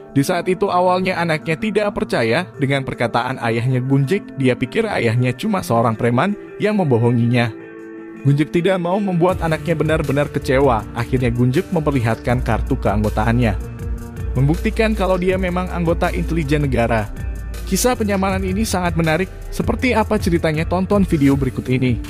Di saat itu awalnya anaknya tidak percaya dengan perkataan ayahnya Gunjek. Dia pikir ayahnya cuma seorang preman yang membohonginya. Gunjek tidak mau membuat anaknya benar-benar kecewa. Akhirnya Gunjek memperlihatkan kartu keanggotaannya, membuktikan kalau dia memang anggota intelijen negara. Kisah penyamaran ini sangat menarik. Seperti apa ceritanya? Tonton video berikut ini.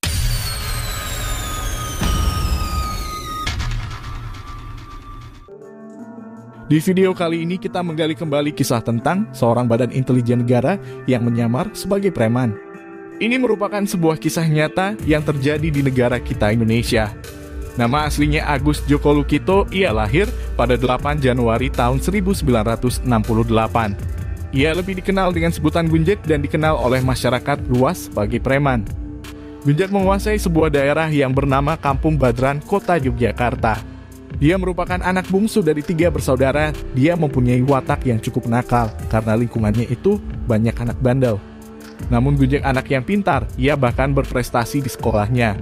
Di video kali ini kita menggali kembali kisah tentang seorang badan intelijen negara yang menyamar sebagai preman. Ini merupakan sebuah kisah nyata yang terjadi di negara kita, Indonesia. Nama aslinya Agus Joko Lukito. Ia lahir pada 8 Januari tahun 1968. Ia lebih dikenal dengan sebutan Gunjek dan dikenal oleh masyarakat luas sebagai preman. Gunjek menguasai sebuah daerah yang bernama Kampung Badran, Kota Yogyakarta. Dia merupakan anak bungsu dari 3 bersaudara. Dia mempunyai watak yang cukup nakal karena lingkungannya itu banyak anak bandel. Namun Gunjek anak yang pintar. Ia bahkan berprestasi di sekolahnya.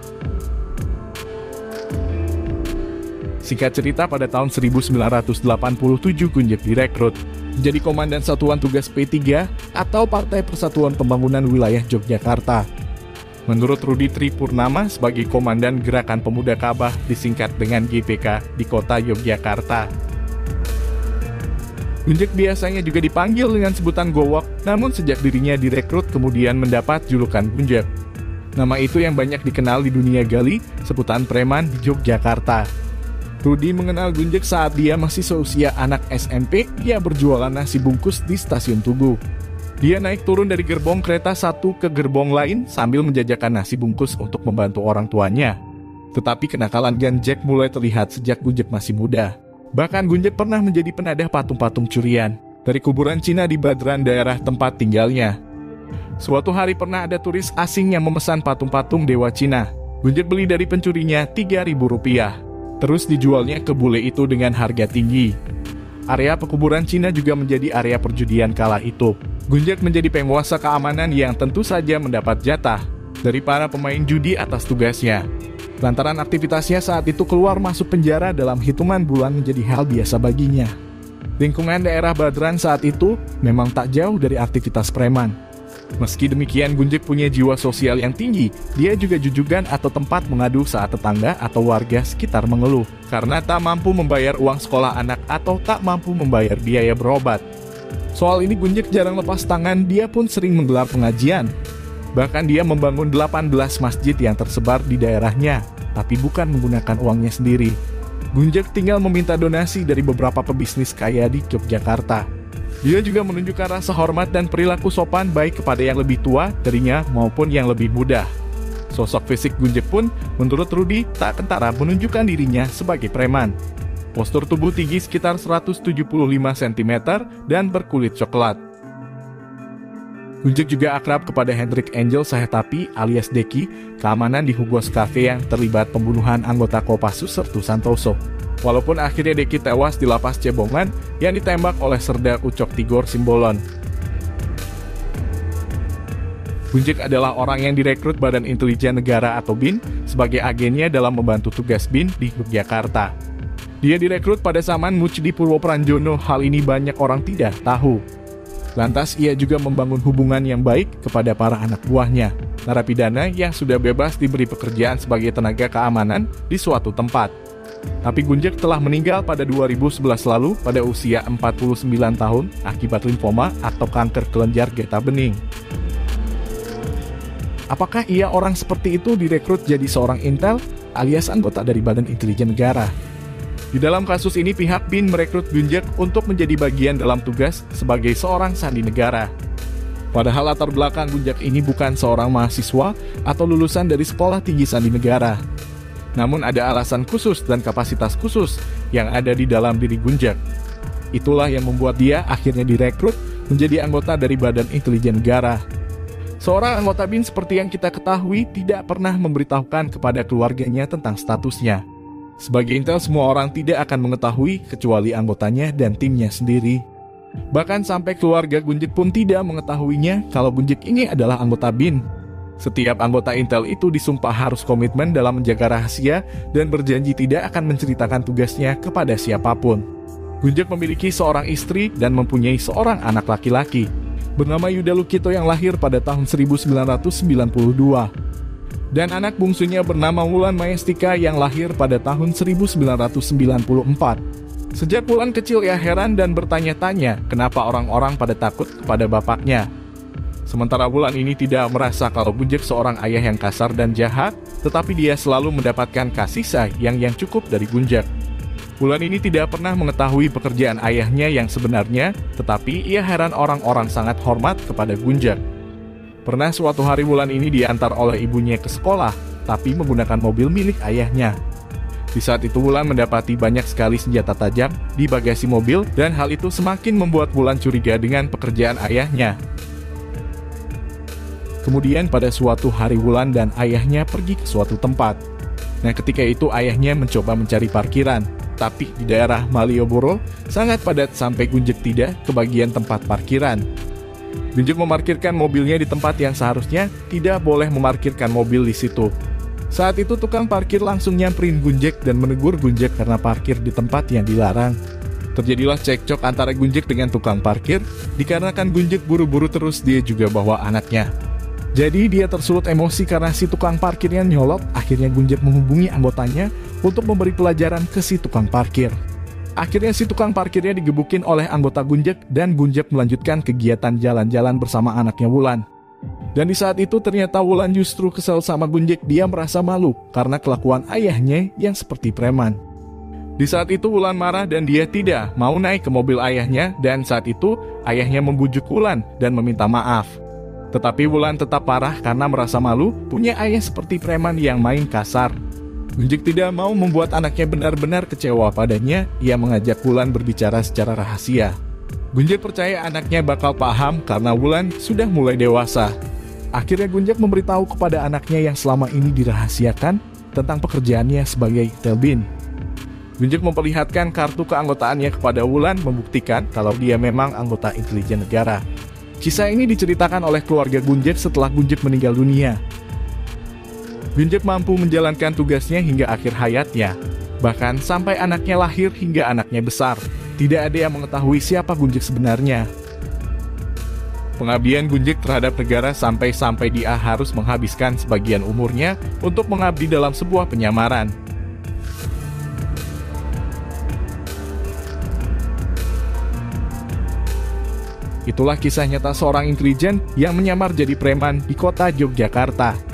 Singkat cerita, pada tahun 1987 Gunjek direkrut menjadi Komandan Satuan Tugas P3 atau Partai Persatuan Pembangunan Wilayah Yogyakarta. Menurut Rudi Tripurnama sebagai Komandan Gerakan Pemuda Kabah disingkat dengan GPK di kota Yogyakarta. Gunjek biasanya juga dipanggil dengan sebutan Gowok, namun sejak dirinya direkrut kemudian mendapat julukan Gunjek. Nama itu yang banyak dikenal di dunia gali sebutan preman di Yogyakarta. Rudi mengenal Gunjek saat dia masih seusia anak SMP. Ia berjualan nasi bungkus di stasiun Tugu. Dia naik turun dari gerbong kereta satu ke gerbong lain sambil menjajakan nasi bungkus untuk membantu orang tuanya. Tetapi kenakalan Gunjek mulai terlihat sejak Gunjek masih muda. Bahkan Gunjek pernah menjadi penadah patung-patung curian dari kuburan Cina di Badran, daerah tempat tinggalnya. Suatu hari pernah ada turis asing yang memesan patung-patung dewa Cina. Gunjek beli dari pencurinya Rp3.000. Terus dijualnya ke bule itu dengan harga tinggi. Area pekuburan Cina juga menjadi area perjudian kala itu. Gunjek menjadi penguasa keamanan yang tentu saja mendapat jatah dari para pemain judi atas tugasnya. Lantaran aktivitasnya saat itu, keluar masuk penjara dalam hitungan bulan menjadi hal biasa baginya. Lingkungan daerah Badran saat itu memang tak jauh dari aktivitas preman. Meski demikian, Gunjek punya jiwa sosial yang tinggi. Dia juga jujugan atau tempat mengadu saat tetangga atau warga sekitar mengeluh karena tak mampu membayar uang sekolah anak atau tak mampu membayar biaya berobat. Soal ini Gunjek jarang lepas tangan. Dia pun sering menggelar pengajian. Bahkan dia membangun 18 masjid yang tersebar di daerahnya, tapi bukan menggunakan uangnya sendiri. Gunjek tinggal meminta donasi dari beberapa pebisnis kaya di Yogyakarta. Dia juga menunjukkan rasa hormat dan perilaku sopan baik kepada yang lebih tua darinya maupun yang lebih muda. Sosok fisik Gunjek pun menurut Rudi tak kentara menunjukkan dirinya sebagai preman. Postur tubuh tinggi sekitar 175 cm dan berkulit coklat. Gunjek juga akrab kepada Hendrik Angel Sahetapi alias Deki, keamanan di Hugos Cafe yang terlibat pembunuhan anggota Kopassus Sertu Santoso. Walaupun akhirnya Deki tewas di lapas Cebongan yang ditembak oleh Serda Ucok Tigor Simbolon. Gunjek adalah orang yang direkrut Badan Intelijen Negara atau BIN sebagai agennya dalam membantu tugas BIN di Yogyakarta. Dia direkrut pada zaman Mucdi Purwopranjono. Hal ini banyak orang tidak tahu. Lantas ia juga membangun hubungan yang baik kepada para anak buahnya, narapidana yang sudah bebas diberi pekerjaan sebagai tenaga keamanan di suatu tempat. Tapi Gunjek telah meninggal pada 2011 lalu pada usia 49 tahun akibat limfoma atau kanker kelenjar getah bening. Apakah ia orang seperti itu direkrut jadi seorang intel alias anggota dari Badan Intelijen Negara? Di dalam kasus ini pihak BIN merekrut Gunjek untuk menjadi bagian dalam tugas sebagai seorang sandi negara. Padahal latar belakang Gunjek ini bukan seorang mahasiswa atau lulusan dari sekolah tinggi sandi negara. Namun ada alasan khusus dan kapasitas khusus yang ada di dalam diri Gunjek. Itulah yang membuat dia akhirnya direkrut menjadi anggota dari Badan Intelijen Negara. Seorang anggota BIN seperti yang kita ketahui tidak pernah memberitahukan kepada keluarganya tentang statusnya. Sebagai intel, semua orang tidak akan mengetahui kecuali anggotanya dan timnya sendiri. Bahkan sampai keluarga Gunjek pun tidak mengetahuinya kalau Gunjek ini adalah anggota BIN. Setiap anggota intel itu disumpah harus komitmen dalam menjaga rahasia dan berjanji tidak akan menceritakan tugasnya kepada siapapun. Gunjek memiliki seorang istri dan mempunyai seorang anak laki-laki bernama Yuda Lukito yang lahir pada tahun 1992. Dan anak bungsunya bernama Wulan Maestika yang lahir pada tahun 1994. Sejak Wulan kecil ia heran dan bertanya-tanya kenapa orang-orang pada takut kepada bapaknya. Sementara Wulan ini tidak merasa kalau Gunjek seorang ayah yang kasar dan jahat, tetapi dia selalu mendapatkan kasih sayang yang cukup dari Gunjek. Wulan ini tidak pernah mengetahui pekerjaan ayahnya yang sebenarnya, tetapi ia heran orang-orang sangat hormat kepada Gunjek. Pernah suatu hari Wulan ini diantar oleh ibunya ke sekolah, tapi menggunakan mobil milik ayahnya. Di saat itu Wulan mendapati banyak sekali senjata tajam di bagasi mobil dan hal itu semakin membuat Wulan curiga dengan pekerjaan ayahnya. Kemudian pada suatu hari Wulan dan ayahnya pergi ke suatu tempat. Nah, ketika itu ayahnya mencoba mencari parkiran, tapi di daerah Malioboro sangat padat sampai Gunjek tidak ke bagian tempat parkiran. Gunjek memarkirkan mobilnya di tempat yang seharusnya tidak boleh memarkirkan mobil di situ. Saat itu tukang parkir langsung nyamperin Gunjek dan menegur Gunjek karena parkir di tempat yang dilarang. Terjadilah cekcok antara Gunjek dengan tukang parkir, dikarenakan Gunjek buru-buru terus dia juga bawa anaknya. Jadi dia tersulut emosi karena si tukang parkirnya nyolot, akhirnya Gunjek menghubungi anggotanya untuk memberi pelajaran ke si tukang parkir. Akhirnya si tukang parkirnya digebukin oleh anggota Gunjek dan Gunjek melanjutkan kegiatan jalan-jalan bersama anaknya Wulan. Dan di saat itu ternyata Wulan justru kesal sama Gunjek, dia merasa malu karena kelakuan ayahnya yang seperti preman. Di saat itu Wulan marah dan dia tidak mau naik ke mobil ayahnya dan saat itu ayahnya membujuk Wulan dan meminta maaf. Tetapi Wulan tetap marah karena merasa malu punya ayah seperti preman yang main kasar. Gunjek tidak mau membuat anaknya benar-benar kecewa padanya, ia mengajak Wulan berbicara secara rahasia. Gunjek percaya anaknya bakal paham karena Wulan sudah mulai dewasa. Akhirnya Gunjek memberitahu kepada anaknya yang selama ini dirahasiakan tentang pekerjaannya sebagai Telbin. Gunjek memperlihatkan kartu keanggotaannya kepada Wulan membuktikan kalau dia memang anggota intelijen negara. Kisah ini diceritakan oleh keluarga Gunjek setelah Gunjek meninggal dunia. Gunjek mampu menjalankan tugasnya hingga akhir hayatnya, bahkan sampai anaknya lahir hingga anaknya besar. Tidak ada yang mengetahui siapa Gunjek sebenarnya. Pengabdian Gunjek terhadap negara sampai-sampai dia harus menghabiskan sebagian umurnya untuk mengabdi dalam sebuah penyamaran. Itulah kisah nyata seorang intelijen yang menyamar jadi preman di kota Yogyakarta.